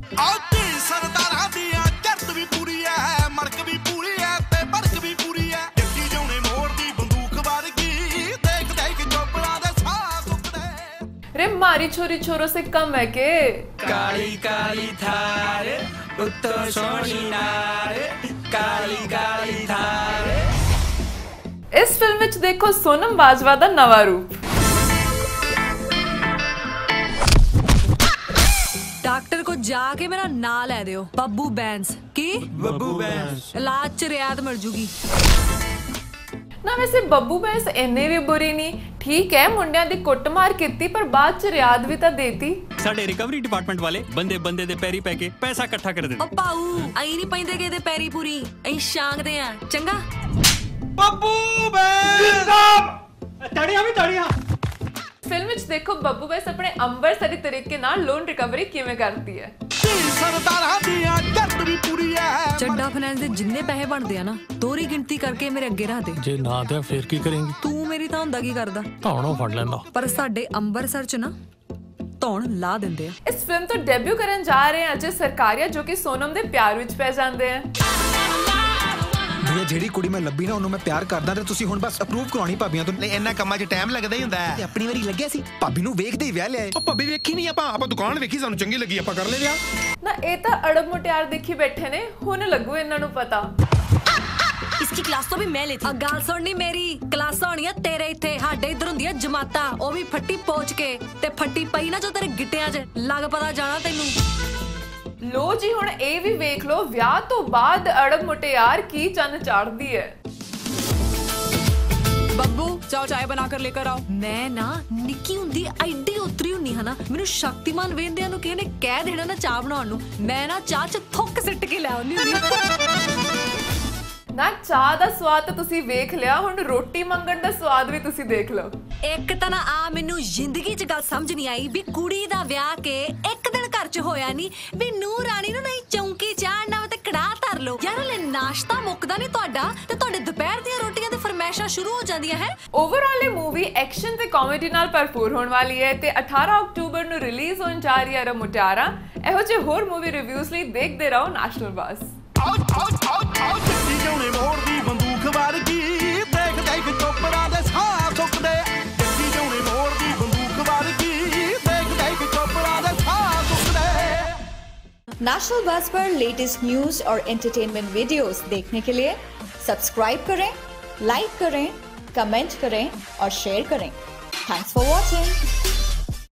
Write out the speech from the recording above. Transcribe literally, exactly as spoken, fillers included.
सरदारां दियां चरत भी पूरी है, मड़क भी पूरी है ते भड़क भी पूरी है। जग्गी जौने मोड़ दी बंदूक वर्गी, देख देख चोपड़ा दे साह सुकदे। रे मारी छोरी छोरों से कम है के? काली काली थार उत्तो सोनी नार, काली काली थार। इस फिल्म विच देखो सोनम बाजवा दा नवा रूप। डॉक्टर को जाके मेरा ना ले दियो, बब्बू बैंस की बब्बू बैंस इलाज च रियायत मिल जूगी ना। वैसे बब्बू बैंस इन्ने भी बुरी नहीं, ठीक है मुंडियां दी कुटमार कीती पर बाद च रियायत भी तां देती। साडे रिकवरी डिपार्टमेंट वाले बंदे बंदे दे पैरी पै के पैसा इकट्ठा कर देंदे। ओ पाऊ आई नहीं पैंदे के दे पैरी पूरी, अई शांगदे आ चंगा। बब्बू बैंस ताड़ियां भी ताड़ियां। फिल्म विच देखो बब्बू बैंस अपने अंबरसरी तरीके नाल लोन रिकवरी किवें करती है। सरदारां दियां चरत भी पूरी है। चड्डा फाइनेंस दे जिन्ने पैसे बनदे आ ना दोहरी गिनती करके मेरे अगे रख दे। जे ना ते फिर की करेंगी? तू मेरी तां हुंदा की करदा? धौणों फड़ लैंदा। पर साडे अंबरसर च ना धौण ला दिंदे आ। इस फिल्म तो डेब्यू करन जा रहे हैं अजय सरकारिया, जो कि सोनम दे प्यार विच पै जांदे हैं। भैया जेड़ी कुड़ी मैं लब्बी ना, ਉਹਨੂੰ ਮੈਂ ਪਿਆਰ ਕਰਦਾ ਤੇ ਤੁਸੀਂ ਹੁਣ ਬਸ ਅਪਰੂਵ ਕਰਾਉਣੀ ਭਾਬੀਆਂ ਤੋਂ। ਇੰਨਾ ਕੰਮਾਂ 'ਚ ਟਾਈਮ ਲੱਗਦਾ ਹੀ ਹੁੰਦਾ ਹੈ। ਤੇ ਆਪਣੀ ਵਾਰੀ ਲੱਗਿਆ ਸੀ, ਭਾਬੀ ਨੂੰ ਵੇਖਦੇ ਹੀ ਵਿਆਹ ਲਿਆਏ। ਉਹ ਭਾਬੀ ਵੇਖੀ ਨਹੀਂ, ਆਪਾਂ ਆਪਾਂ ਦੁਕਾਨ ਵੇਖੀ, ਸਾਨੂੰ ਚੰਗੀ ਲੱਗੀ, ਆਪਾਂ ਕਰ ਲਿਆ ਵਿਆਹ। ਨਾ ਇਹ ਤਾਂ ਅੜਬ ਮੁਟਿਆਰ ਦੇਖੀ ਬੈਠੇ ਨੇ, ਹੁਣ ਲੱਗੂ ਇਹਨਾਂ ਨੂੰ ਪਤਾ। इसकी क्लास तो भी मैं लेती। गल सुननी मेरी, क्लासां होणियां तेरे इत्थे, साडे इधर हुंदियां जमातां, ओ भी फट्टी पोच के ते फट्टी पई ना जो तेरे गिट्टियां 'च लग पता जाना तैनू। लो जी हुण ਇਹ ਵੀ ਵੇਖ ਲੋ, ਵਿਆਹ ਤੋਂ ਬਾਅਦ ਅੜਬ ਮੁਟਿਆਰ ਕੀ ਚੰਨ ਚਾੜਦੀ ਹੈ। बब्बू जाओ चाय बना कर लेकर आओ। मैं ना निक्की हुंदी एडी उतरी हुन्नी है ना, मैनू शक्तिमान वेंदियां नू किसी ने कह देना ना चाह बनाउण नू, मैं ना चाह च थुक सिੱਟ के ले आउंदी हुंदी। ना चाह दा स्वाद तो तुसी वेख लिया, हुण रोटी मंगण दा स्वाद भी तुसी देख लो। एक तां ना आ मैनू जिंदगी च गल समझ नहीं आई भी कुड़ी दा विआह के एक दिन घर च होया नहीं भी नूं राणी नू नहीं चौंकी चाढ़ना ते कड़ाह धर लो। यार हले नाश्ता मुकदा नहीं तुहाडा ते तुहाडे दोपहर दी रोटियां ते फरमाइशां शुरू हो जांदियां है। ओवरऑल ये मूवी एक्शन ते कॉमेडी नाल भरपूर होने वाली है ते अठारह अक्टूबर नू रिलीज होण जा रही है अड़ब मुटियारा। इहो जे होर मूवी रिव्यूज लई देखदे रहो नेशनल बस। जग्गी जौने मोड़ दी बंदूक वर्गी, देख देख चोपड़ा दे साह सुकदे। जग्गी जौने मोड़ दी बंदूक वर्गी, देख देख चोपड़ा दे साह सुकदे। नेशनल बस पर लेटेस्ट न्यूज और एंटरटेनमेंट वीडियोस देखने के लिए सब्सक्राइब करें, लाइक करें, कमेंट करें और शेयर करें। Thanks for watching.